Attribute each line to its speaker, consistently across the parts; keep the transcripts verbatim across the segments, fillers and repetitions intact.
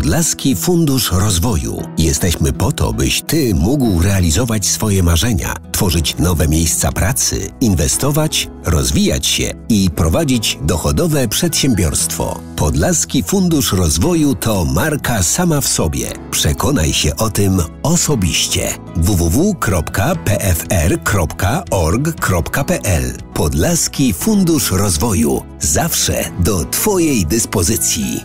Speaker 1: Podlaski Fundusz Rozwoju. Jesteśmy po to, byś Ty mógł realizować swoje marzenia, tworzyć nowe miejsca pracy, inwestować, rozwijać się i prowadzić dochodowe przedsiębiorstwo. Podlaski Fundusz Rozwoju to marka sama w sobie. Przekonaj się o tym osobiście. w w w kropka p f r kropka org kropka p l Podlaski Fundusz Rozwoju. Zawsze do Twojej dyspozycji.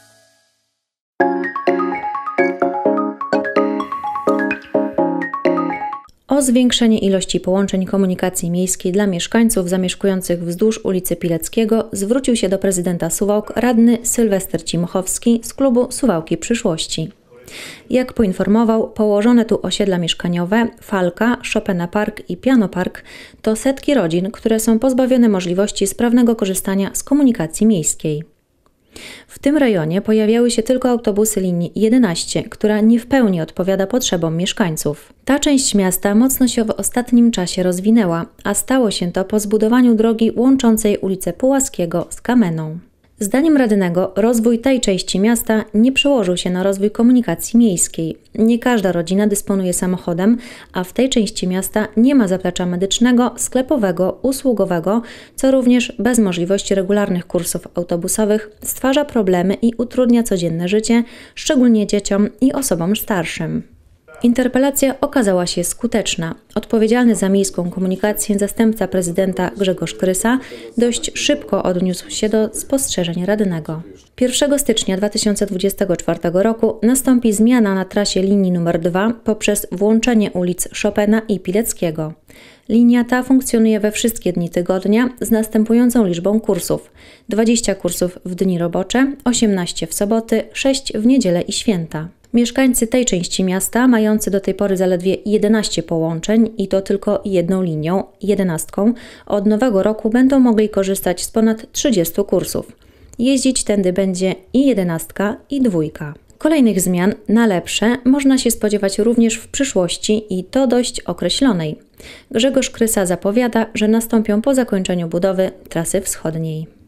Speaker 2: O zwiększenie ilości połączeń komunikacji miejskiej dla mieszkańców zamieszkujących wzdłuż ulicy Pileckiego zwrócił się do prezydenta Suwałk radny Sylwester Cimochowski z klubu Suwałki Przyszłości. Jak poinformował, położone tu osiedla mieszkaniowe, Falka, Chopina Park i Piano Park to setki rodzin, które są pozbawione możliwości sprawnego korzystania z komunikacji miejskiej. W tym rejonie pojawiały się tylko autobusy linii jedenaście, która nie w pełni odpowiada potrzebom mieszkańców. Ta część miasta mocno się w ostatnim czasie rozwinęła, a stało się to po zbudowaniu drogi łączącej ulicę Pułaskiego z Kameną. Zdaniem radnego rozwój tej części miasta nie przełożył się na rozwój komunikacji miejskiej. Nie każda rodzina dysponuje samochodem, a w tej części miasta nie ma zaplecza medycznego, sklepowego, usługowego, co również bez możliwości regularnych kursów autobusowych stwarza problemy i utrudnia codzienne życie, szczególnie dzieciom i osobom starszym. Interpelacja okazała się skuteczna. Odpowiedzialny za miejską komunikację zastępca prezydenta Grzegorz Krysa dość szybko odniósł się do spostrzeżeń radnego. pierwszego stycznia dwa tysiące dwudziestego czwartego roku nastąpi zmiana na trasie linii numer dwa poprzez włączenie ulic Chopina i Pileckiego. Linia ta funkcjonuje we wszystkie dni tygodnia z następującą liczbą kursów: dwadzieścia kursów w dni robocze, osiemnaście w soboty, sześć w niedzielę i święta. Mieszkańcy tej części miasta, mający do tej pory zaledwie jedenaście połączeń i to tylko jedną linią, jedenastką, od nowego roku będą mogli korzystać z ponad trzydziestu kursów. Jeździć tędy będzie i jedenastka, i dwójka. Kolejnych zmian na lepsze można się spodziewać również w przyszłości i to dość określonej. Grzegorz Krysa zapowiada, że nastąpią po zakończeniu budowy trasy wschodniej.